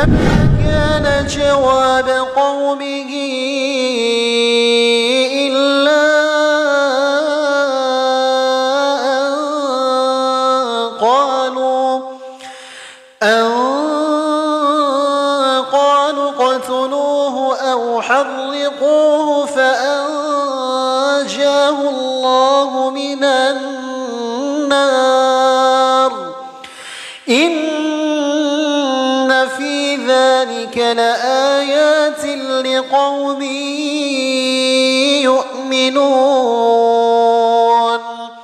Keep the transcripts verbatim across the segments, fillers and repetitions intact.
فما كان جواب قومه إلا أن قالوا أن قالوا اقتلوه أو حرقوه فأنجاه الله من النار إن في ذلك لآيات لقوم يؤمنون.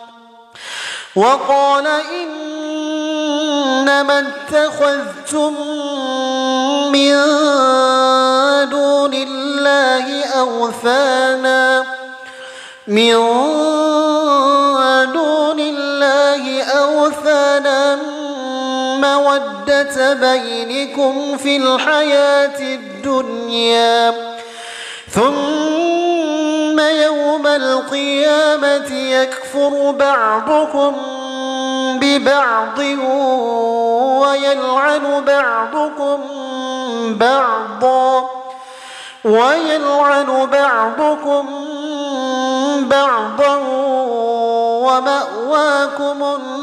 وقال إنما اتخذتم من دون الله أوثانا من دون الله أوثانا مودة بينكم في الحياة الدنيا ثم يوم القيامة يكفر بعضكم ببعض ويلعن بعضكم بعضا ويلعن بعضكم بعضا ومأواكم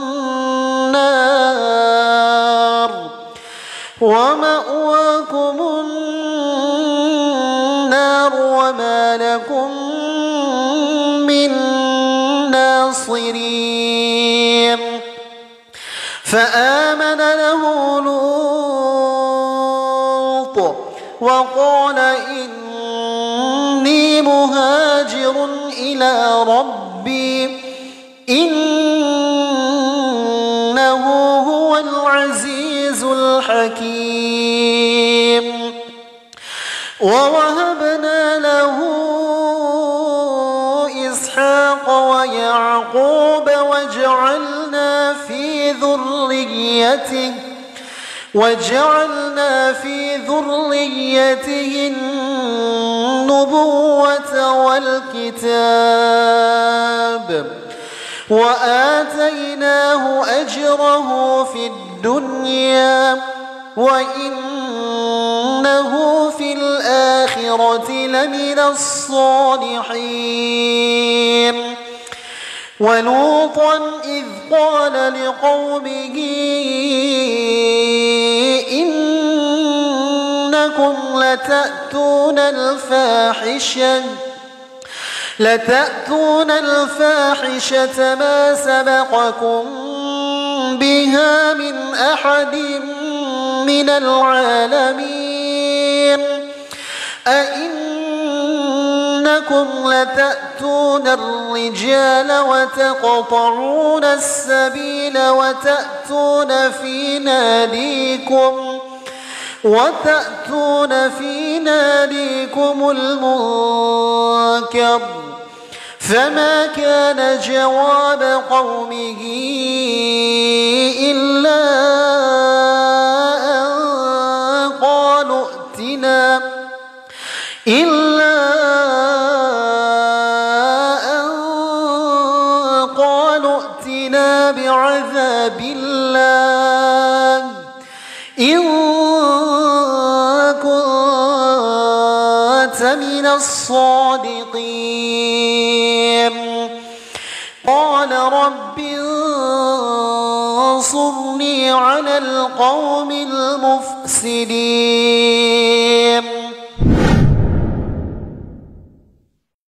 النار ومأواكم النار وما لكم من ناصرين. فآمن له لوط وقال إني مهاجر إلى ربي إنه هو العزيز الحكيم. ووهبنا له إسحاق ويعقوب وجعلنا في ذريته وجعلنا في ذريته النبوة والكتاب وآتيناه أجره في الدنيا وإنه في الآخرة لمن الصالحين. ولوطا إذ قال لقومه إنكم لتأتون الفاحشة لتأتون الفاحشة ما سبقكم بها من أحد من العالمين أئنكم لتأتون الرجال وتقطعون السبيل وتأتون في ناديكم وتأتون في ناديكم المنكر فما كان جواب قومه إلا أن قالوا ائتنا إلا أن قالوا ائتنا بعذاب الله إن من الصادقين. قال رب انصرني على القوم المفسدين.